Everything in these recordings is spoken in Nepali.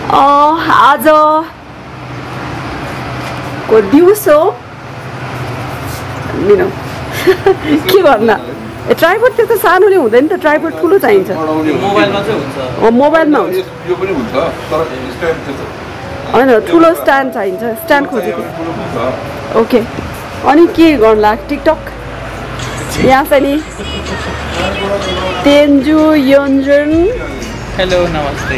आजको दिउँसो के भन्दा ट्राइपोड त्यो त सानोले हुँदैन त ट्राइपोड ठुलो चाहिन्छ मोबाइलमा हुन्छ होइन ठुलो स्ट्यान्ड चाहिन्छ स्ट्यान्ड खोजेको ओके अनि के गर्नु लाग्यो टिकटक यहाँ छ नि तेन्जु योन्जुन हेलो नमस्ते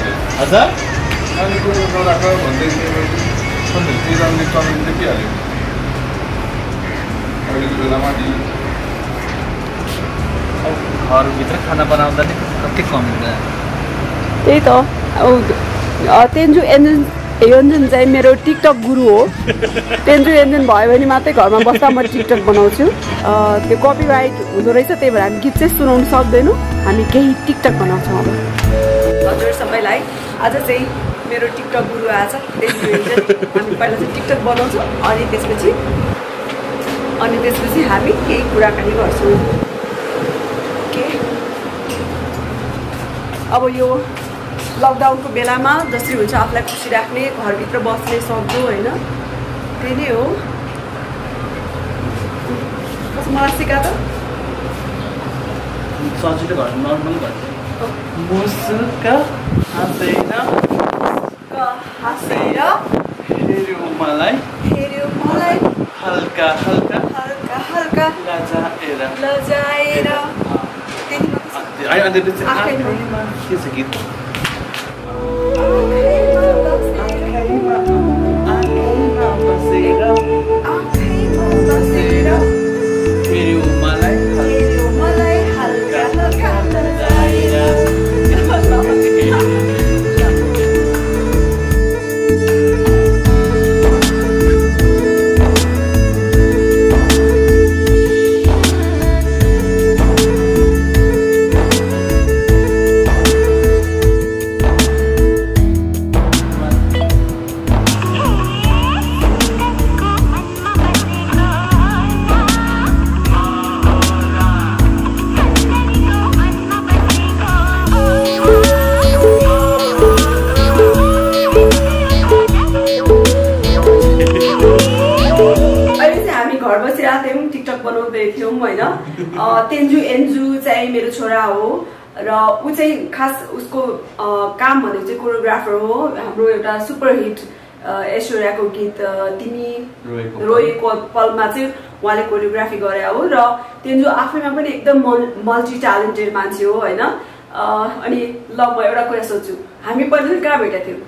घरभित्र खाना बनाउँदा नि कति कम हुन्छ त्यही त तेन्जु योन्जुन चाहिँ मेरो टिकटक गुरु हो तेन्जु योन्जुन भयो भने मात्रै घरमा बस्दा म टिकटक बनाउँछु त्यो कपिराइट हुँदो रहेछ त्यही भएर हामी गीत चाहिँ सुनाउनु सक्दैनौँ हामी केही टिकटक बनाउँछौँ अब हजुर सबैलाई आज चाहिँ मेरो टिकटक गुरु आएछ तेन्जु योन्जुन हामी पहिला चाहिँ टिकटक बनाउँछौँ अनि त्यसपछि हामी केही कुराकानी गर्छौँ अब यो लकडाउनको बेलामा जसरी हुन्छ आफूलाई खुसी राख्ने घरभित्र बस्ने सक्दो होइन त्यही नै हो मलाई सिका त सजिलो घर नर्मल घर मुसुका हाँसेर हेर्यो मलाई हल्का हल्का लजाएर के छ गीत तेन्जु एन्जु चाहिँ मेरो छोरा हो र ऊ चाहिँ खास उसको काम भनेको चाहिँ कोरियोग्राफर हो हाम्रो एउटा सुपर हिट ऐश्वर्याको गीत तिमी रोएको पलमा चाहिँ उहाँले कोरियोग्राफी गरे हो र तेन्जु आफैमा पनि एकदम मल्टी ट्यालेन्टेड मान्छे हो होइन अनि ल म एउटा कुरा सोध्छु हामी पहिला कहाँ भेटेका थियौँ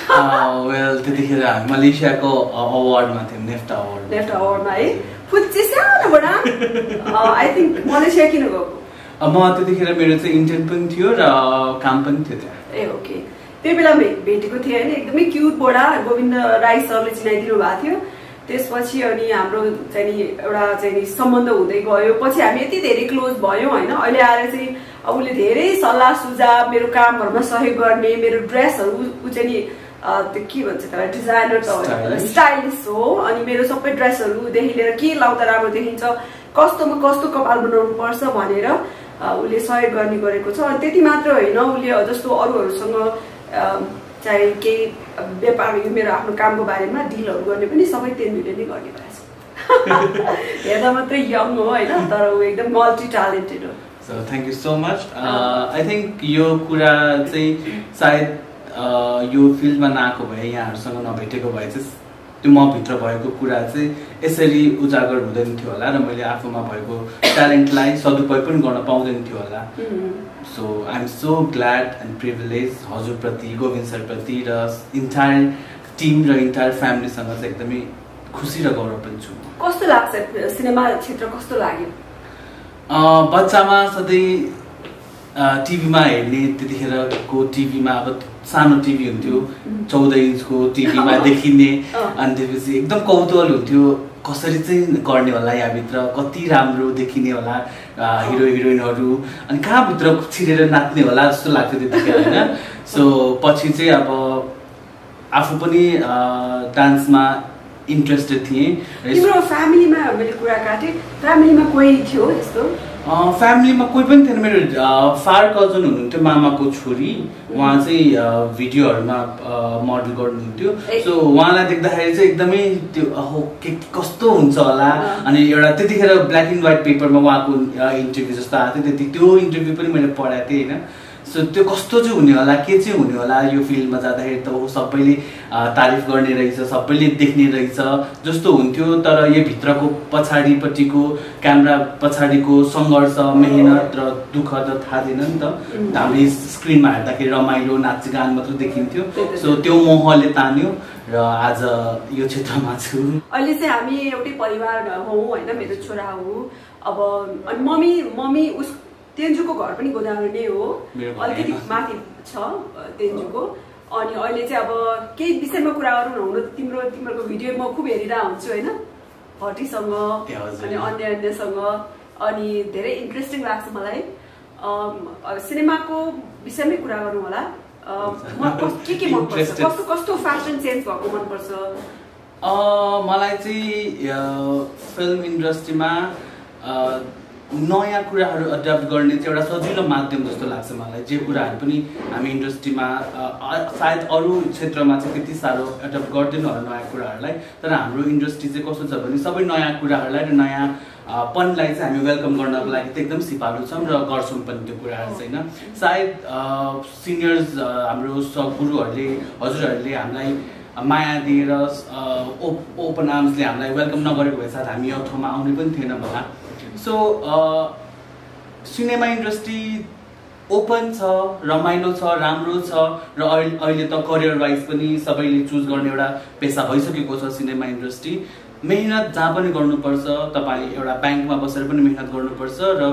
वेल त्यतिखेर हामी मलेसियाको अवार्डमा थियौँ नेफ्ट अवार्डमा है फुच्ची सानोबाट आई थिङ्क मलेसिया किन गएको म त्यतिखेर मेरो चाहिँ इन्टर्न पनि थियो र काम पनि थियो त्यहाँ ए ओके त्यो बेला भेटेको थिएँ होइन एकदमै क्युट बडा गोविन्द राई सरले चिनाइदिनु भएको थियो त्यसपछि अनि हाम्रो चाहिँ नि एउटा चाहिँ नि सम्बन्ध हुँदै गयो पछि हामी यति धेरै क्लोज भयौँ होइन अहिले आएर चाहिँ उसले धेरै सल्लाह सुझाव मेरो कामहरूमा सहयोग गर्ने मेरो ड्रेसहरू ऊ चाहिँ नि त्यो के भन्छ त्यसलाई डिजाइनर त स्टाइलिस्ट हो अनि मेरो सबै ड्रेसहरूदेखि लिएर के लाउँदा राम्रो देखिन्छ कस्तोमा कस्तो कपाल बनाउनु पर्छ भनेर उसले सहयोग गर्ने गरेको छ अनि त्यति मात्र होइन उसले जस्तो अरूहरूसँग चाहिँ केही व्यापार मेरो आफ्नो कामको बारेमा डिलहरू गर्ने पनि सबै तेन्जुले नै गर्ने भएछ हेर्दा मात्रै यङ हो होइन तर ऊ एकदम मल्टी ट्यालेन्टेड हो so thank you so much I think यो कुरा चाहिँ सायद यो फिल्डमा नआएको भए यहाँहरूसँग नभेटेको भए चाहिँ त्यो म भित्र भएको कुरा चाहिँ यसरी उजागर हुँदैन थियो होला र मैले आफूमा भएको ट्यालेन्टलाई सदुपयोग पनि गर्न पाउँदैन थियो होला so I am so glad and privilege हजुरप्रति गोविन्द सरप्रति र इन्टायर टिम र इन्टायर फ्यामिलीसँग चाहिँ एकदमै खुसी र गौरव पनि छु कस्तो लाग्छ सिनेमा क्षेत्र कस्तो लाग्यो बच्चामा सधैँ टिभीमा हेर्ने त्यतिखेरको टिभीमा अब सानो टिभी हुन्थ्यो 14 इन्चको टिभीमा देखिने अनि त्यसपछि एकदम कौतूहल हुन्थ्यो कसरी चाहिँ गर्ने होला यहाँभित्र कति राम्रो देखिने होला हिरो हिरोइनहरू अनि कहाँभित्र छिरेर नाच्ने होला जस्तो लाग्थ्यो त्यतिखेर होइन सो पछि चाहिँ अब आफू पनि डान्समा इन्ट्रेस्टेड थिएँ तिम्रो फ्यामिलीमा मैले कुरा काटेँ फ्यामिलीमा कोही थियो यस्तो फ्यामिलीमा कोही पनि थिएन। मेरो फार कजन हुनुहुन्थ्यो, मामाको छोरी, उहाँ चाहिँ भिडियोहरूमा मोडल गर्नुहुन्थ्यो। सो उहाँलाई देख्दाखेरि चाहिँ एकदमै त्यो के कस्तो हुन्छ होला। अनि एउटा त्यतिखेर ब्ल्याक एन्ड व्हाइट पेपरमा उहाँको इन्टरभ्यू जस्तो आएको थियो, त्यो इन्टरभ्यू पनि मैले पढाएको थिएँ होइन। सो त्यो कस्तो चाहिँ हुने होला, के चाहिँ हुने होला यो फिल्डमा जाँदाखेरि, त ऊ सबैले तारिफ गर्ने रहेछ, सबैले देख्ने रहेछ जस्तो हुन्थ्यो। तर यो भित्रको पछाडिपट्टिको क्यामेरा पछाडिको सङ्घर्ष, मेहनत र दुःख त थाहा थिएन नि त। हामीले स्क्रिनमा हेर्दाखेरि रमाइलो नाचगान मात्र देखिन्थ्यो। सो त्यो मोहले तान्यो र आज यो क्षेत्रमा छु। अहिले चाहिँ हामी एउटै परिवार हौ होइन, मेरो छोरा हो। अब मम्मी उस तेन्जुको घर पनि गोदावरी नै हो, अलिकति माथि छ तेन्जुको। अनि अहिले चाहिँ अब केही विषयमा कुरा गरौँ न, हुन तिम्रो भिडियो म खुब हेरिरहेको हुन्छु होइन, हटीसँग अनि अन्यसँग। अनि धेरै इन्ट्रेस्टिङ लाग्छ मलाई। सिनेमाको विषयमै कुरा गरौँ होला। के मनपर्छ, कस्तो फेसन चेन्ज भएको मनपर्छ? मलाई चाहिँ फिल्म इन्डस्ट्रीमा नयाँ कुराहरू एडप्ट गर्ने चाहिँ एउटा सजिलो माध्यम जस्तो लाग्छ मलाई। जे कुराहरू पनि हामी इन्डस्ट्रीमा सायद अरू क्षेत्रमा चाहिँ त्यति साह्रो एडप्ट गर्दैन होला नयाँ कुराहरूलाई, तर हाम्रो इन्डस्ट्री चाहिँ कस्तो छ भने सबै नयाँ कुराहरूलाई र नयाँ पनलाई चाहिँ हामी वेलकम गर्नको लागि त एकदम सिपालु छौँ र गर्छौँ पनि त्यो कुराहरू चाहिँ होइन। सायद सिनियर्स हाम्रो गुरुहरूले हजुरहरूले हामीलाई माया दिएर ओपन आर्म्सले हामीलाई वेलकम नगरेको भए सायद हामी यो ठाउँमा आउने पनि थिएन होला। सो सिनेमा इन्डस्ट्री ओपन छ, रमाइलो छ, राम्रो छ र अहिले त करियर वाइज पनि सबैले चुज गर्ने एउटा पेसा भइसकेको छ सिनेमा इन्डस्ट्री। मेहनत जहाँ पनि गर्नुपर्छ, तपाईँ एउटा ब्याङ्कमा बसेर पनि मेहनत गर्नुपर्छ र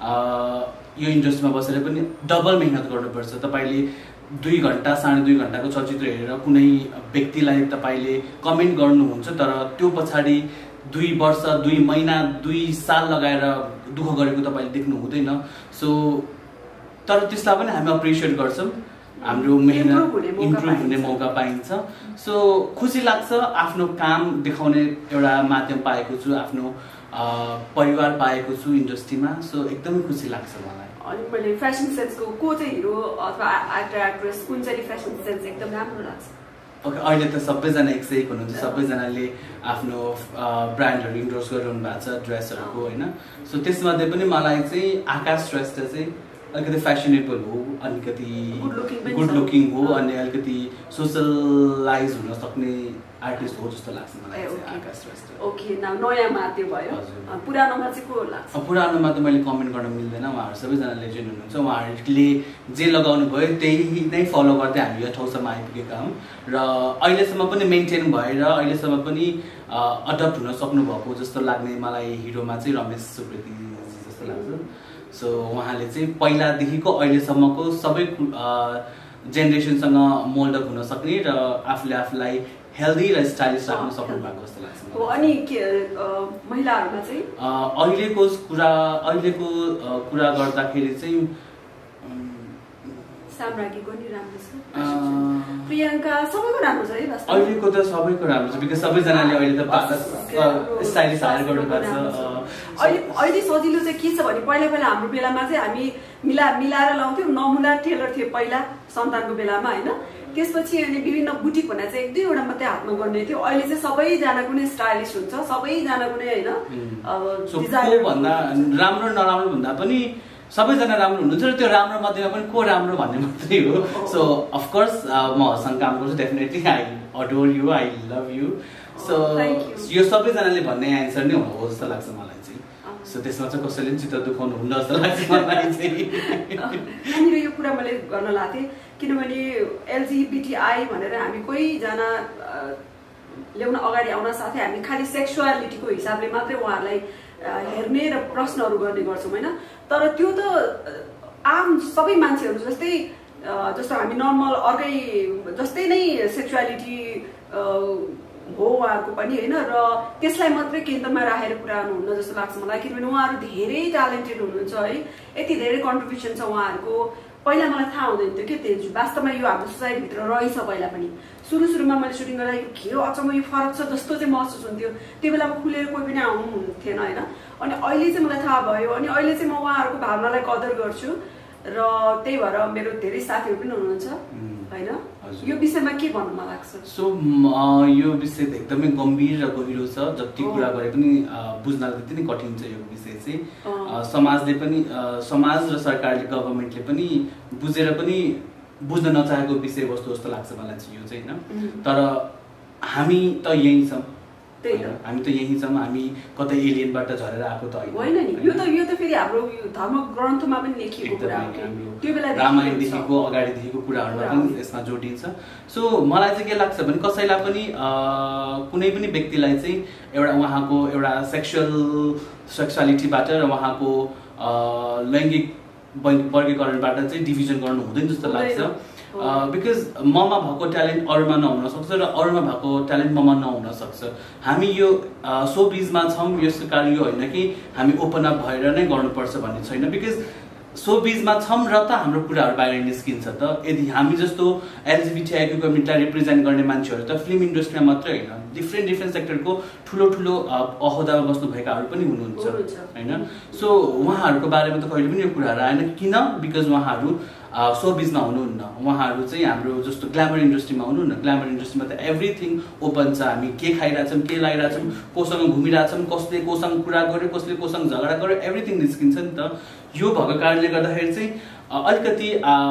यो इन्डस्ट्रीमा बसेर पनि डबल मेहनत गर्नुपर्छ। तपाईँले 2 घन्टा 2.5 घन्टाको चलचित्र हेरेर कुनै व्यक्तिलाई तपाईँले कमेन्ट गर्नुहुन्छ, तर त्यो पछाडि 2 वर्ष 2 महिना 2 साल लगाएर दुःख गरेको तपाईँले देख्नु हुँदैन। सो तर त्यसलाई पनि हामी अप्रिसिएट गर्छौँ, हाम्रो मेहनत इम्प्रुभ हुने मौका पाइन्छ। सो खुसी लाग्छ, आफ्नो काम देखाउने एउटा माध्यम पाएको छु, आफ्नो परिवार पाएको छु इन्डस्ट्रीमा। सो एकदमै खुसी लाग्छ मलाई। अनि मैले फेसन सेन्सको को चाहिँ हिरो अथवा एक्टर एक्ट्रेस कुन चाहिँ फेसन सेन्स एकदम राम्रो लाग्छ? ओके, अहिले त सबैजना एक सय हुनुहुन्छ, सबैजनाले आफ्नो ब्रान्डहरू इन्डोर्स गरिरहनु भएको छ ड्रेसहरूको होइन। सो त्यसमध्ये पनि मलाई चाहिँ आकाश श्रेष्ठ चाहिँ अलिकति फेसनेबल हो, अलिकति गुड लुकिङ हो, अनि अलिकति सोसलाइज हुन सक्ने आर्टिस्ट हो जस्तो लाग्छ मलाई आकाश श्रेष्ठ। ओके, नयाँमा त्यो भयो, पुरानोमा चाहिँ को लाग्छ? पुरानोमा त मैले कमेन्ट गर्न मिल्दैन, उहाँहरू सबैजना लेजेन्ड हुनुहुन्छ। उहाँहरूले जे लगाउनु भयो त्यही नै फलो गर्दै हामी यो ठाउँसम्म आइपुगेका हौँ र अहिलेसम्म पनि मेन्टेन भएर अहिलेसम्म पनि अडप्ट हुन सक्नुभएको जस्तो लाग्ने मलाई हिरोमा चाहिँ रमेश सुब्रती जस्तो लाग्छ। सो उहाँले चाहिँ पहिलादेखिको अहिलेसम्मको सबै जेनेरेसनसँग मोल्ड अप हुन सक्ने र आफूलाई हेल्दी र स्टाइलिस राख्न सक्नु भएको जस्तो लाग्छ। अनि महिलाहरूमा चाहिँ अहिलेको कुरा गर्दाखेरि चाहिँ साम्राज्ञीको नि राम्रो छ, प्रियङ्का सबैको राम्रो छ है। अहिलेको त सबैको राम्रो छ, बिकज सबैजनाले अहिले त स्टाइलिस हायर गर्नु भएको छ। अहिले सजिलो चाहिँ के छ भने पहिला हाम्रो बेलामा चाहिँ हामी मिलाएर लाउँथ्यौँ, नमुला टेलर थियो पहिला सन्तानको बेलामा होइन। त्यसपछि अनि विभिन्न बुटिक भन्ने चाहिँ 1-2 वटा मात्रै हातमा गर्ने थियो। अहिले चाहिँ सबैजनाको नै स्टाइलिस हुन्छ, सबैजनाको नै होइन डिजाइनर भन्दा राम्रो नराम्रो भन्दा पनि सबैजना राम्रो हुनुहुन्छ र त्यो राम्रो मध्येमा पनि को राम्रो भन्ने मात्रै हो। सो अफकोर्स म हसँग काम गर्छु, definitely I adore you, I love you. So यो सबैजनाले भन्ने एन्सर नै हो जस्तो लाग्छ मलाई चाहिँ। सो त्यसमा चाहिँ कसैले पनि चित्त दुखाउनु हुन्न जस्तो लाग्छ मलाई चाहिँ। यहाँनिर यो कुरा मैले गर्न लाग्थेँ किनभने एलजिबिटिआई भनेर हामी कोहीजना ल्याउन अगाडि आउन साथै हामी खालि सेक्सुअलिटीको हिसाबले मात्रै उहाँहरूलाई हेर्ने र प्रश्नहरू गर्ने गर्छौँ होइन। तर त्यो त आम सबै मान्छेहरू जस्तो हामी नर्मल अर्कै जस्तै नै सेक्सुअलिटी हो उहाँहरूको पनि होइन। र त्यसलाई मात्रै केन्द्रमा राखेर कुरा गर्नुहुन्न जस्तो लाग्छ मलाई, किनभने उहाँहरू धेरै ट्यालेन्टेड हुनुहुन्छ है, यति धेरै कन्ट्रिब्युसन छ उहाँहरूको। पहिला मलाई थाहा हुँदैन थियो कि तेन्जु वास्तवमा यो हाम्रो सोसाइटीभित्र रहेछ। पहिला पनि सुरुमा मैले सुटिङ गर्दा यो के हो अचम्म यो फरक छ जस्तो चाहिँ महसुस हुन्थ्यो। त्यो बेलामा खुलेर कोही पनि आउनु हुन्थेन होइन। अनि अहिले चाहिँ मलाई थाहा भयो अनि अहिले चाहिँ म उहाँहरूको भावनालाई कदर गर्छु र त्यही भएर मेरो धेरै साथीहरू पनि हुनुहुन्छ होइन। यो विषयमा के भन्नु मन लाग्छ? सो यो विषय एकदमै गम्भीर र गहिरो छ। जति कुरा गरे पनि बुझ्न त्यति नै कठिन छ यो विषय चाहिँ। समाजले पनि समाज र सरकारले गभर्मेन्टले पनि बुझेर पनि बुझ्न नचाहेको विषयवस्तु जस्तो लाग्छ मलाई चाहिँ यो चाहिँ होइन। तर हामी त यही छौँ, हामी त यही छौँ, हामी कतै एलियनबाट झरेर आएको त होइन नि। यो त फेरि हाम्रो धर्म ग्रन्थमा पनि लेखिएको कुरा हो। त्यो बेला रामायणदेखिको अगाडिदेखिको कुराहरूमा पनि यसमा जोडिन्छ। सो मलाई चाहिँ के लाग्छ भने कसैलाई पनि कुनै पनि व्यक्तिलाई चाहिँ उहाँको एउटा सेक्सुअलिटीबाट र उहाँको लैङ्गिक वर्गीकरणबाट चाहिँ डिभिजन गर्नु हुँदैन जस्तो लाग्छ। बिकज ममा भएको ट्यालेन्ट अरूमा नहुन सक्छ र अरूमा भएको ट्यालेन्ट ममा नहुन सक्छ। हामी यो सोबिजमा छौँ यसको कारण यो होइन कि हामी ओपन अप भएर नै गर्नुपर्छ भन्ने छैन। बिकज सोबिजमा छौँ र त हाम्रो कुराहरू बाहिर निस्किन्छ त। यदि हामी जस्तो एलजिबिटिआईको कम्युनिटीलाई रिप्रेजेन्ट गर्ने मान्छेहरू त फिल्म इन्डस्ट्रीमा मात्रै होइन, डिफ्रेन्ट सेक्टरको ठुलो अहोदामा बस्नु भएकाहरू पनि हुनुहुन्छ होइन। सो उहाँहरूको बारेमा त कहिले पनि यो कुराहरू आएन। किन? बिकज उहाँहरू सोबिजमा हुनुहुन्न। उहाँहरू चाहिँ हाम्रो जस्तो ग्ल्यामर इन्डस्ट्रीमा हुनुहुन्न। ग्ल्यामर इन्डस्ट्रीमा त एभ्रिथिङ ओपन छ। हामी के खाइरहेछौँ, के लगाइरहेछौँ, कोसँग घुमिरहेछौँ, कसले कोसँग कुरा गर्यो, कसले कोसँग झगडा गर्यो, एभ्रिथिङ निस्किन्छ नि त। यो भएको कारणले गर्दाखेरि चाहिँ अलिकति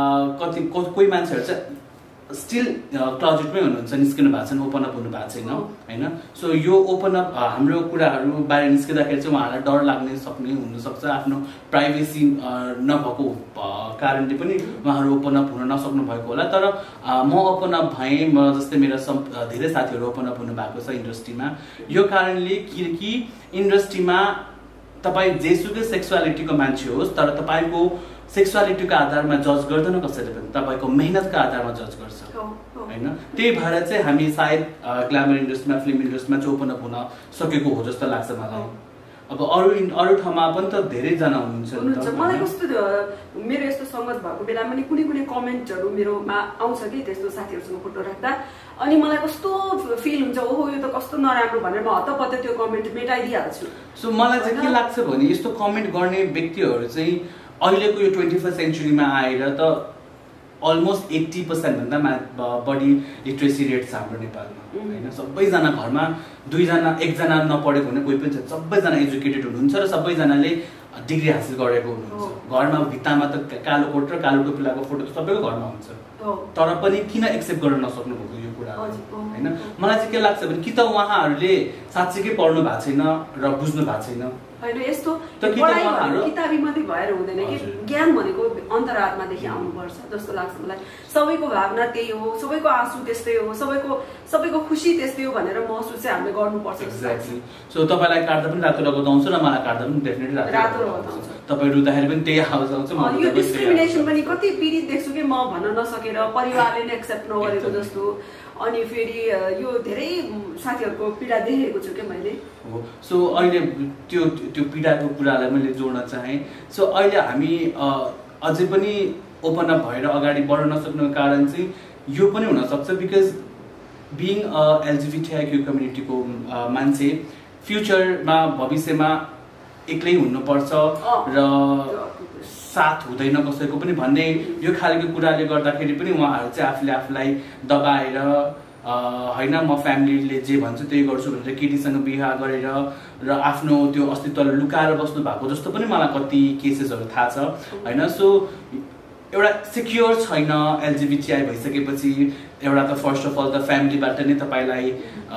कोही मान्छेहरू चाहिँ स्टिल क्लोजेटमै हुनुहुन्छ, निस्किनु भएको छैन, ओपन अप हुनु भएको छैन होइन। सो यो ओपन अप हाम्रो कुराहरू बाहिर निस्किँदाखेरि चाहिँ उहाँहरूलाई डर लाग्ने सक्ने हुनसक्छ। आफ्नो प्राइभेसी नभएको कारणले पनि उहाँहरू ओपन अप हुन नसक्नु भएको होला। तर म ओपन अप भएँ, म जस्तै मेरा धेरै साथीहरू ओपन अप हुनु भएको छ इन्डस्ट्रीमा। यो कारणले कि इन्डस्ट्रीमा तपाईँ जेसुकै सेक्सुअलिटीको मान्छे होस् तर तपाईँको सेक्सुअलिटीको आधारमा जज गर्दैन कसैले पनि, तपाईँको मेहनतको आधारमा जज गर्छ होइन। त्यही भएर चाहिँ हामी सायद ग्ल्यामर इन्डस्ट्रीमा फिल्म इन्डस्ट्रीमा चाहिँ ओपन अप हुन सकेको हो जस्तो लाग्छ मलाई। अब अरू ठाउँमा पनि त धेरैजना हुनुहुन्छ। मलाई कस्तो मेरो यस्तो सङ्गत भएको बेलामा पनि कुनै कमेन्टहरू मेरोमा आउँछ कि त्यस्तो साथीहरूसँग फोटो राख्दा, अनि मलाई कस्तो फिल हुन्छ, ओहो यो त कस्तो नराम्रो भनेर म हतपत्त त्यो कमेन्ट मेटाइदिइहाल्छु। सो मलाई चाहिँ के लाग्छ भने यस्तो कमेन्ट गर्ने व्यक्तिहरू चाहिँ अहिलेको यो 21st सेन्चुरीमा आएर त अलमोस्ट 80% भन्दा बढी लिट्रेसी रेट छ हाम्रो नेपालमा होइन। सबैजना घरमा एकजना नपढेको हुने कोही पनि छ, सबैजना एजुकेटेड हुनुहुन्छ र सबैजनाले डिग्री हासिल गरेको हुनुहुन्छ। घरमा भित्तामा त कालो कोट र कालो टोपीलाको फोटो त सबैको घरमा हुन्छ, तर पनि किन एक्सेप्ट गर्न नसक्नु भएको यो कुरा होइन। मलाई चाहिँ के लाग्छ भने कि त उहाँहरूले साँच्चीकै पढ्नु भएको छैन र बुझ्नु भएको छैन होइन। यस्तो किताबी मात्रै भएर हुँदैन कि ज्ञान भनेको अन्तरात्मादेखि आउनुपर्छ जस्तो लाग्छ मलाई। सबैको भावना त्यही हो, सबैको आँसु त्यस्तै हो, सबैको खुसी त्यस्तै हो भनेर महसुस चाहिँ हामीले गर्नुपर्छ। एक्ज्याक्टली। सो तपाईँलाई काट्दा पनि रातो लगाउँदा आउँछ र मलाई काट्दा पनि डेफिनेटली रातो लगाउँदा आउँछ। तपाईँ रुँदाखेरि पनि त्यही आवाज आउँछ। यो डिस्क्रिमिनेसन पनि कति पीडित देख्छु कि म भन्न नसकेर परिवारले नै एक्सेप्ट नगरेको जस्तो। अनि फेरि यो धेरै साथीहरूको पीडा देखेको छु क्या मैले। हो सो अहिले त्यो पीडाको कुरालाई मैले जोड्न चाहेँ। सो अहिले हामी अझै पनि ओपन अप भएर अगाडि बढ्न नसक्नुको कारण चाहिँ यो पनि हुनसक्छ बिकज बिङ एलजिबिटिआईक्यू कम्युनिटीको मान्छे फ्युचरमा भविष्यमा एक्लै हुनुपर्छ र साथ हुँदैन कसैको पनि भन्ने यो खालको कुराले गर्दाखेरि पनि उहाँहरू चाहिँ आफूलाई दबाएर होइन म फ्यामिलीले जे भन्छ त्यही गर्छु भनेर केटीसँग बिहा गरेर र आफ्नो त्यो अस्तित्वलाई लुकाएर बस्नु भएको जस्तो पनि मलाई कति केसेसहरू थाहा छ होइन। सो एउटा सिक्योर छैन एलजिबिटिआई भइसकेपछि। एउटा त फर्स्ट अफ अल त फ्यामिलीबाट नै तपाईँलाई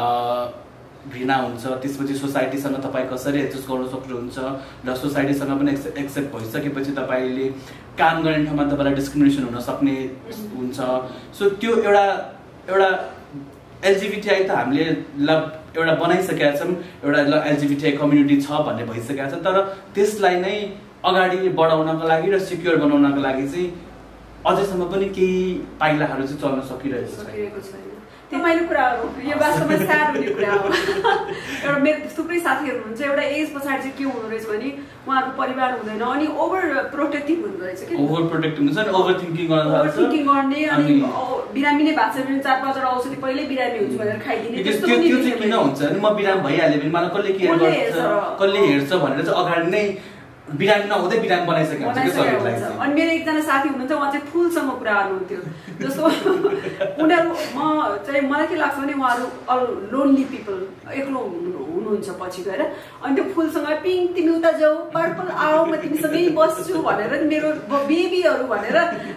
घृणा हुन्छ, त्यसपछि सोसाइटीसँग तपाईँ कसरी एडजस्ट गर्न सक्नुहुन्छ र सोसाइटीसँग पनि एक्सेप्ट भइसकेपछि तपाईँले काम गर्ने ठाउँमा तपाईँलाई डिस्क्रिमिनेसन हुन सक्ने हुन्छ। सो त्यो एउटा एलजिबिटिआई त हामीले एउटा बनाइसकेका छौँ, एउटा एलजिबिटिआई कम्युनिटी छ भन्ने भइसकेका छ। तर त्यसलाई नै अगाडि बढाउनको लागि र सिक्योर बनाउनको लागि चाहिँ अझैसम्म पनि केही पाइलाहरू चाहिँ चल्न सकिरहेको छैन। रमाइलो कुरा हो यो, वास्तवमा स्याड हुने कुरा हो। एउटा मेरो थुप्रै साथीहरू हुनुहुन्छ एउटा एज पछाडि चाहिँ के हुँदो रहेछ भने उहाँहरूको परिवार हुँदैन अनि ओभर प्रोटेक्टिभ हुँदो रहेछ कि, ओभर प्रोटेक्टिभ हुन्छ अनि ओभर थिङ्किङ गर्ने अनि बिरामी नै भएको छ भने 4-5 औषधि पहिल्यै बिरामी हुन्छ भनेर खाइदिने। त्यो चाहिँ किन हुन्छ भने म बिरामी भइहाल्यो भने मलाई कसले केयर गर्छ कसले हेर्छ भनेर चाहिँ अगाडि नै बिरामी नहुँदै बिरामी बनाइसकेको हुन्छ कि शरीरलाई। अनि मेरो एकजना साथी हुनुहुन्छ उहाँ चाहिँ फुलसँग कुरा गर्नुहुन्थ्यो जस्तो उनीहरू मलाई के लाग्छ भने उहाँहरू लोन्ली पिपल एक्लो हुनुहुन्छ पछि गएर अनि त्यो फुलसँग पिङ्क तिमी उता जाऊ पर्पल आऊ म तिमीसँगै बस्छु भनेर मेरो बेबीहरू भनेर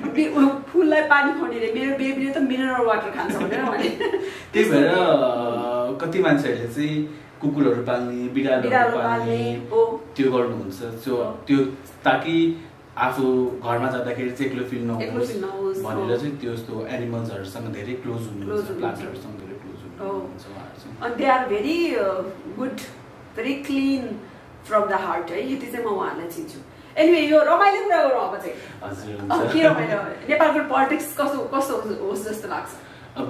फुललाई पानी खुवाउने मेरो बेबीले त मिनरल वाटर खान्छ भनेर भने। त्यही भएर कति मान्छेहरूले चाहिँ कुकुरहरू पाल्ने बिरालोहरू पाल्ने त्यो गर्नुहुन्छ त्यो ताकि आफू घरमा जाँदाखेरि चाहिँ एक्लो फिल नहोस् भनेर चाहिँ त्यस्तो एनिमल्सहरूसँग धेरै क्लोज हुनुहुन्छ, प्लान्टहरूसँग धेरै क्लोज हुनुहुन्छ। अनि they are very good, very clean from the heart है, यति चाहिँ म उहाँहरूलाई चिन्छु। एनिवे यो रमाइलो कुरा गरौँ अब चाहिँ। हजुर के रमाइलो नेपालको पोलिटिक्स कस्तो होस् जस्तो लाग्छ? अब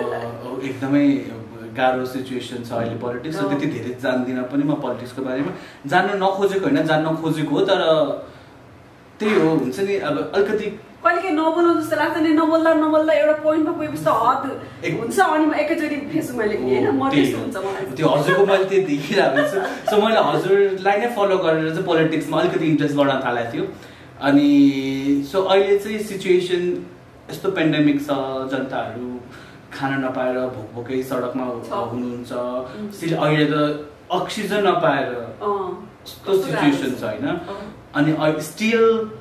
एकदमै गाह्रो सिचुएसन छ अहिले पोलिटिक्स, त्यति धेरै जान्दिनँ पनि म पोलिटिक्सको बारेमा, जान्न नखोजेको होइन जान्न खोजेको हो, तर त्यही हो हुन्छ नि अब अलिकति कहिले के नबोल्नु जस्तो लाग्छ नि, नबोल्दा एउटा पोइन्टमा पुगेपछि त हद हुन्छ अनि म एकैचोटि फेसबुकमा लेख्ने होइन म त्यस्तो हुन्छ मलाई। त्यो हजुरको मैले त्यो देखिरहेको छु, सो मैले हजुरलाई नै फलो गरेर चाहिँ पोलिटिक्समा अलिकति इन्ट्रेस्ट बढ्न थालेको थियो। अनि सो अहिले चाहिँ सिचुएसन यस्तो पेन्डेमिक छ, जनताहरू खान नपाएर भोकै सडकमा हुनुहुन्छ, अहिले त अक्सिजन नपाएर यस्तो सिचुएसन छ होइन। अनि स्टिल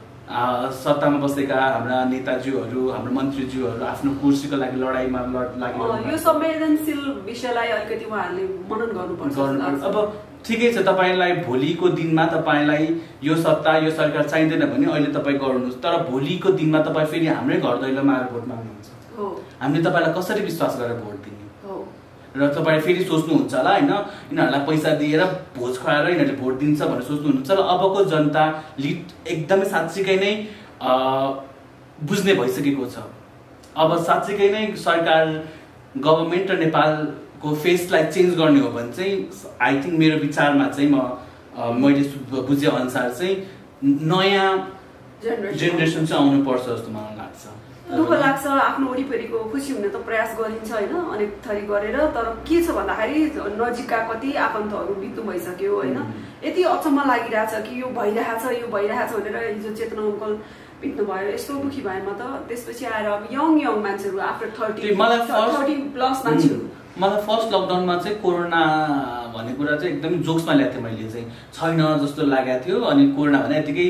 सत्तामा बसेका हाम्रा नेताज्यूहरू हाम्रो मन्त्रीज्यूहरू आफ्नो कुर्सीको लागि लडाइँमा लागि यो संवेदनशील विषयलाई अलिकति उहाँहरूले मनन गर्नुपर्छ। अब ठिकै छ, तपाईँलाई भोलिको दिनमा तपाईँलाई यो सत्ता यो सरकार चाहिँदैन भने अहिले तपाईँ गर्नुहोस्, तर भोलिको दिनमा तपाईँ फेरि हाम्रै घर दैलोमा आएर भोट माग्नुहुन्छ, हामीले तपाईँलाई कसरी विश्वास गरेर भोट दिने र तपाईँ फेरि सोच्नुहुन्छ होला होइन यिनीहरूलाई पैसा दिएर भोज खुवाएर यिनीहरूले भोट दिन्छ भनेर सोच्नुहुन्छ र अबको जनता लिड एकदमै साँच्चीकै नै बुझ्ने भइसकेको छ। अब साँच्चीकै नै सरकार गभर्मेन्ट र नेपालको फेसलाई चेन्ज गर्ने हो भने चाहिँ आई थिङ्क मेरो विचारमा चाहिँ मैले बुझे अनुसार चाहिँ नयाँ जेनेरेसन चाहिँ आउनुपर्छ जस्तो मलाई लाग्छ। दुःख लाग्छ, आफ्नो वरिपरिको खुसी हुने त प्रयास गरिन्छ होइन अनेक थरी गरेर, तर के छ भन्दाखेरि नजिकका कति आफन्तहरू बित्नु भइसक्यो होइन। यति अचम्म लागिरहेछ कि यो भइरहेछ भनेर हिजो चेतना अङ्कल बित्नु भयो, यस्तो दुखी भए म त। त्यसपछि आएर अब यङ मान्छेहरू आफ्टर 30+ मान्छेहरू मलाई फर्स्ट लकडाउनमा चाहिँ कोरोना भन्ने कुरा चाहिँ एकदमै जोक्समा ल्याएको थिएँ मैले चाहिँ छैन जस्तो लागेको थियो। अनि कोरोना भने यतिकै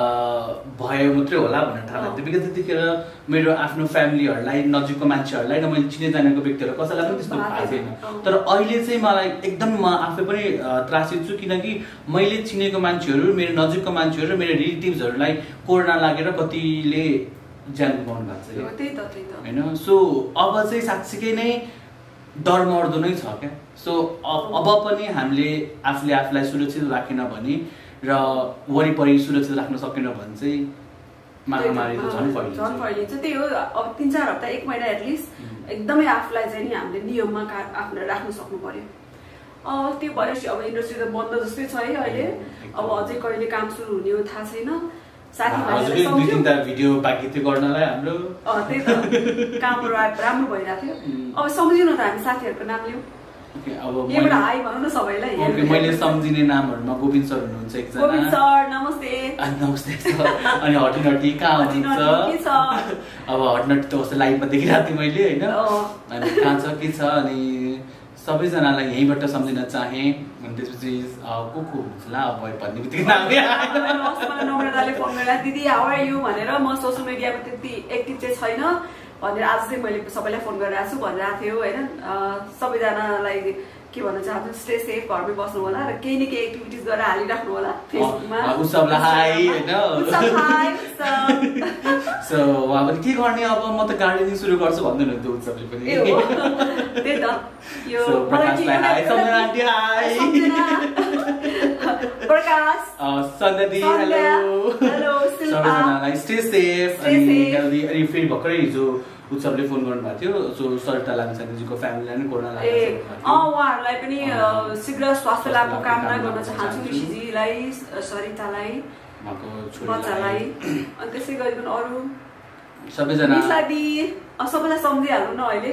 भयो मात्रै होला भनेर थाहा लाग्थ्यो, बिकज त्यतिखेर मेरो आफ्नो फ्यामिलीहरूलाई नजिकको मान्छेहरूलाई र मैले चिने जानेको व्यक्तिहरू कसैलाई पनि त्यस्तो थाहा थिएन। तर अहिले चाहिँ मलाई एकदम म आफै पनि त्रासित छु, किनकि मैले चिनेको मान्छेहरू मेरो नजिकको मान्छेहरू र मेरो रिलेटिभ्सहरूलाई कोरोना लागेर कतिले ज्यान गुमाउनु भएको छ होइन। सो अब चाहिँ साँच्चीकै नै डरमर्दो नै छ क्या। सो अब पनि हामीले आफूलाई सुरक्षित राखेन भने र वरिपरि सुरक्षित राख्न सकेन भने चाहिँ महामारी त झन् फैलिन्छ। त्यही हो, अब 3-4 हप्ता 1 महिना एटलिस्ट एकदमै आफूलाई चाहिँ नि हामीले नियममा आफूलाई राख्न सक्नु पर्यो। त्यो भएपछि अब इन्डस्ट्री त बन्द जस्तै छ है अहिले, अब अझै कहिले काम सुरु हुने हो थाहा छैन। साथीभाइहरूले भिडियो बाँकी थियो गर्नलाई हाम्रो, त्यही त कामहरू राम्रो भइरहेको थियो। अब सम्झिनु त हामी साथीहरूको नाम लिउँ, एउटा हाई भनौँ न सबैलाई। मैले सम्झिने नामहरूमा गोविन्द सर हुनुहुन्छ एकजना। गोविन्द सर नमस्ते। नमस्ते सर। अनि हटिनटी कहाँ हुनुहुन्छ? अब हटिनटी त कस्तो लाइभमा देखिरहेको थिएँ मैले होइन, अनि कहाँ छ के छ, अनि सबैजनालाई यहीँबाट सम्झिन चाहे। अनि त्यसपछि को हुनुहुन्छ ला भन्ने बित्तिकै नम्रताले फोन गरेर दिदी हाउ आर यु भनेर, म सोसियल मिडियामा त्यति एक्टिभ चाहिँ छैन भनेर आज चाहिँ मैले सबैलाई फोन गरिरहेको छु भनिरहेको थियो होइन। सबैजनालाई के भन्न चाहन्छु, स्टे सेफ, घरमै बस्नु होला र केही न केही एक्टिभिटिज गरेर हालिराख्नु होला फेसबुकमा। सो उहाँ पनि के गर्ने, अब म त गार्डनिङ सुरु गर्छु भन्दै हुनुहुन्थ्यो उत्सवले पनि। त्यही त यो प्रकाश सन्ददी हेलो सबैजनालाई स्टे सेफ अनि हेल्दी। अनि फेरि भर्खरै हिजो उत्सवले फोन गर्नुभएको थियो सो सरिता लामिछानेजीको फ्यामिलीलाई नै कोरोना लागेको उहाँहरूलाई पनि शीघ्र स्वास्थ्य लाभको कामना गर्न चाहन्छु ऋषिजीलाई सरितालाई बच्चालाई अनि त्यसै गरिकन अरू सबैजना सबैलाई सम्झिहाल्नु न अहिले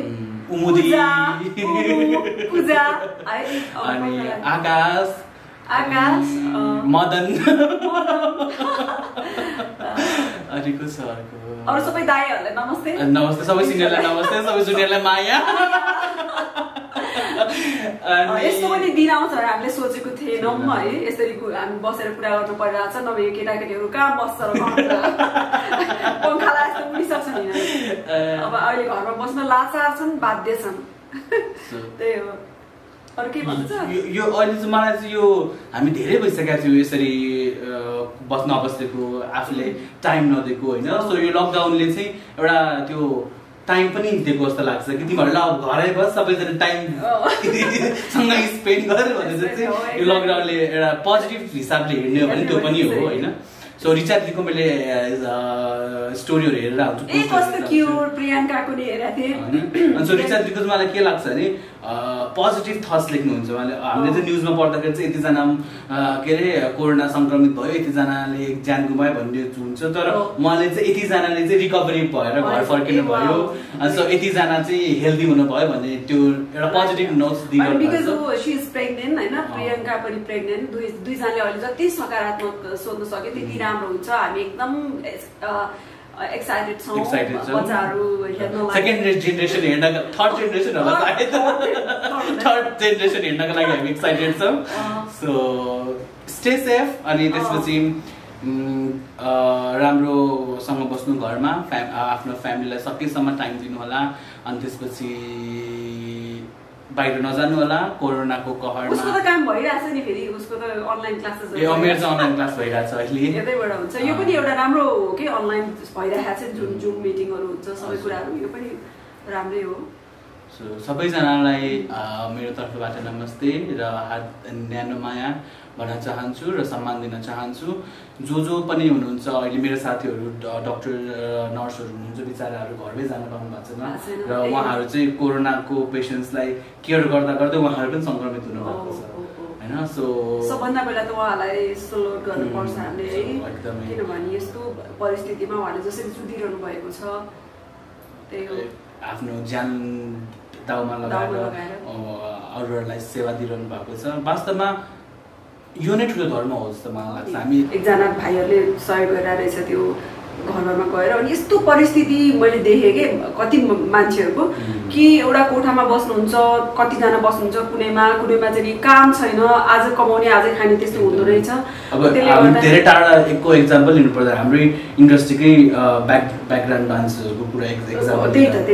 पूजा अनि आकाश मदन अनि को छ अरू सबै दाइहरूलाई नमस्ते नमस्ते सबै सिनियरलाई नमस्ते सबै जुनियरलाई माया यस्तो पनि दिन आउँछ हामीले सोचेको थिएनौँ है यसरी हामी बसेर कुरा गर्नु परिरहेको छ नभए केटाकेटीहरू कहाँ बस्छ र पङ्खालाई यस्तो उडिसक्छ नि अब अहिले घरमा बस्न लाचार छन् बाध्य छन् त्यही हो अरू के भन्छ यो अहिले चाहिँ मलाई चाहिँ यो हामी धेरै भइसकेका थियौँ यसरी बस्न नबसेको आफूले टाइम नदिएको होइन सो यो लकडाउनले चाहिँ एउटा त्यो टाइम पनि दिएको जस्तो लाग्छ कि तिमीहरूलाई अब घरै बस सबैजना टाइम सँगै स्पेन्ड गरेर भनेर चाहिँ यो लकडाउनले एउटा पोजिटिभ हिसाबले हेर्ने हो भने त्यो पनि हो होइन सो रिचार्जको मैले स्टोरीहरू हेरेर आउँछु प्रियङ्काको नि हेरेको थिएँ अनि सो रिचार्जको मलाई के लाग्छ भने पोजिटिभ थट्स लेख्नुहुन्छ उहाँले हामीले चाहिँ न्युजमा पढ्दाखेरि चाहिँ यतिजना के अरे कोरोना सङ्क्रमित भयो यतिजनाले ज्यान गुमायो भन्ने हुन्छ तर उहाँले चाहिँ यतिजनाले चाहिँ रिकभरी भएर घर फर्किनु भयो अनि सो यतिजना चाहिँ हेल्दी हुनुभयो भन्ने त्यो एउटा पोजिटिभ नोट्स प्रियङ्का पनि प्रेग्नेन्ट दुईजनाले अहिले जति सकारात्मक सोध्न सक्यो त्यति राम्रो हुन्छ हामी एकदम एक्साइटेड छौँ बच्चाहरू सेकेन्ड जेनेरेसन हेर्नका थर्ड जेनेरेसन होला सायद थर्ड जेनेरेसन हेर्नका लागि हामी एक्साइटेड छौँ सो स्टे सेफ अनि त्यसपछि राम्रोसँग बस्नु घरमा आफ्नो फ्यामिलीलाई सकेसम्म टाइम दिनु होला अनि त्यसपछि बाहिर नजानु होला कोरोनाको कहरमा उसको त काम भइरहेछ नि फेरि उसको त अनलाइन क्लासेस मेरो चाहिँ अनलाइन क्लास भइरहेछ अहिले यतैबाट हुन्छ यो पनि एउटा राम्रो हो कि अनलाइन भइरहेछ जुन जुम मिटिङहरू हुन्छ सबै कुराहरू यो पनि राम्रै हो सो सबैजनालाई मेरो तर्फबाट नमस्ते र हात न्यानो माया भन्न चाहन्छु र सम्मान दिन चाहन्छु जो पनि हुनुहुन्छ अहिले मेरो साथीहरू डक्टर नर्सहरू हुनुहुन्छ बिचाराहरू घरमै जान पाउनु भएको छैन र उहाँहरू चाहिँ कोरोनाको पेसेन्ट्सलाई केयर गर्दा गर्दै उहाँहरू पनि सङ्क्रमित हुनुभएको छ होइन सो सबभन्दा पहिला त उहाँहरूलाई सल्युट गर्नुपर्छ हामीले है किनभने यस्तो परिस्थितिमा उहाँले जसरी जुधिरहनु भएको छ त्यही हो आफ्नो ज्यान दाउमा लगाएर अरूहरूलाई सेवा दिइरहनु भएको छ वास्तवमा यो नै ठुलो धर्म हो जस्तो मलाई लाग्छ हामी एकजना भाइहरूले सहयोग गरिरहेछ त्यो घरमा गएर अनि यस्तो परिस्थिति मैले देखेँ कि कति मान्छेहरूको कि एउटा कोठामा बस्नुहुन्छ कतिजना बस्नुहुन्छ कुनैमा चाहिँ काम छैन आज कमाउने आजै खाने त्यस्तो हुँदो रहेछ अब हामी धेरै टाढाको एक्जाम्पल लिनु पर्दा हाम्रै इन्डस्ट्रीकै ब्याकग्राउन्ड डान्सर्सको कुरा एक्जाम्पल त्यही त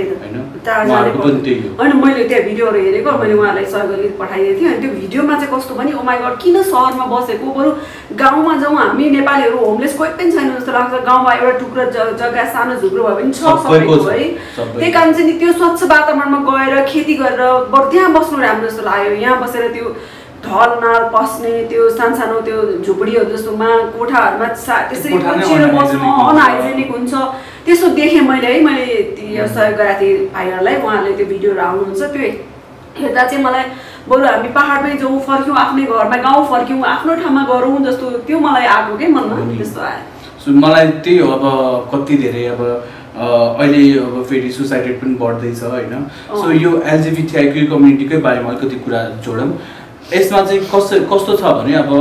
होइन मैले त्यहाँ भिडियोहरू हेरेको मैले उहाँलाई सहयोग गरी पठाइदिएको थिएँ अनि त्यो भिडियोमा चाहिँ कस्तो भने ओ माइ गड किन सहरमा बसेको बरु गाउँमा जाउँ हामी नेपालीहरू होमलेस कोही पनि छैन जस्तो लाग्छ गाउँमा एउटा टुक्रो जग्गा सानो झुक्रो भए पनि छ सबैको है त्यही कारण चाहिँ नि त्यो स्वच्छ वातावरणमा गएर खेती गरेर बरु त्यहाँ बस्नु राम्रो जस्तो लाग्यो यहाँ बसेर त्यो ढल नाल पस्ने त्यो सानो त्यो झुपडीहरू जस्तोमा कोठाहरूमा त्यसरी बसेर बस्नु अनहाइजेनिक हुन्छ त्यसो देखेँ मैले है मैले सहयोग गरेको थिएँ भाइहरूलाई उहाँहरूले त्यो भिडियोहरू हाल्नुहुन्छ त्यो हेर्दा चाहिँ मलाई बरु हामी पाहाडमै जाउँ फर्क्यौँ आफ्नै घरमा गाउँ फर्क्यौँ आफ्नो ठाउँमा गरौँ जस्तो त्यो मलाई आएको के मनमा त्यस्तो आयो सो मलाई त्यही हो अब कति धेरै अब अहिले अब फेरि सुसाइड रेट पनि बढ्दैछ होइन सो यो एलजिबिटिआई कम्युनिटीकै बारेमा अलिकति कुरा जोडौँ यसमा चाहिँ कस्तो छ भने अब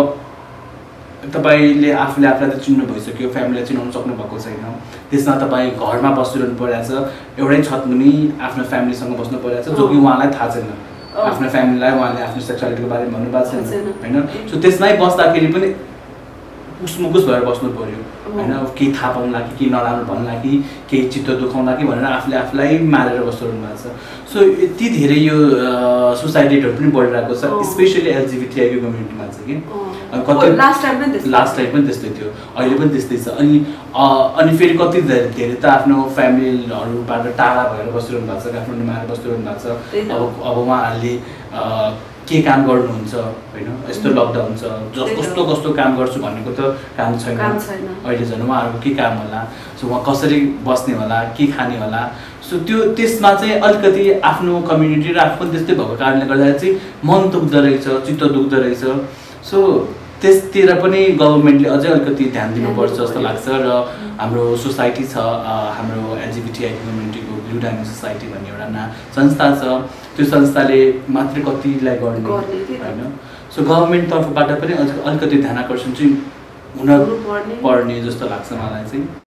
तपाईँले आफूले आफूलाई त चिन्नु भइसक्यो फ्यामिलीलाई चिनाउनु सक्नु भएको छैन त्यसमा तपाईँ घरमा बसिरहनु परिरहेछ एउटै छतमुनि आफ्नो फ्यामिलीसँग बस्नु परिरहेछ जो कि उहाँलाई थाहा छैन आफ्नो फ्यामिलीलाई उहाँले आफ्नो सेक्सुअलिटीको बारेमा भन्नुभएको छैन होइन सो त्यसमै बस्दाखेरि पनि उसमुकुस भएर बस्नु पर्यो होइन केही थाहा पाउला कि केही नराम्रो भन्ला कि केही चित्त दुखाउला कि भनेर आफूले आफूलाई मारेर बसिरहनु भएको छ। सो यति धेरै यो सुसाइड रेटहरू पनि बढिरहेको छ, स्पेसली एलजिबिटिआई कम्युनिटीमा चाहिँ कि कति लास्ट टाइम पनि त्यस्तै थियो, अहिले पनि त्यस्तै छ। अनि फेरि कति धेरै त आफ्नो फ्यामिलीहरूबाट टाढा भएर बसिरहनु भएको छ, काठमाडौँ मारेर बसिरहनु भएको छ। अब उहाँहरूले के काम गर्नुहुन्छ होइन, यस्तो लकडाउन छ, कस्तो कस्तो काम गर्छु भनेको त काम छैन अहिले, झन् उहाँहरूको के काम होला, सो उहाँ कसरी बस्ने होला, के खाने होला। सो त्यसमा चाहिँ अलिकति आफ्नो कम्युनिटी र आफू पनि त्यस्तै भएको कारणले गर्दा चाहिँ मन दुख्दो रहेछ, चित्त दुख्दो रहेछ। सो त्यसतिर पनि गभर्मेन्टले अझै अलिकति ध्यान दिनुपर्छ जस्तो लाग्छ। र हाम्रो सोसाइटी छ, हाम्रो एलजिबिटिआई कम्युनिटीको ब्लू डायमन्ड सोसाइटी भन्ने एउटा संस्था छ, त्यो संस्थाले मात्रै कतिलाई गर्ने होइन। सो गभर्मेन्ट तर्फबाट पनि अलिकति ध्यान आकर्षण चाहिँ हुन पर्ने जस्तो लाग्छ मलाई चाहिँ।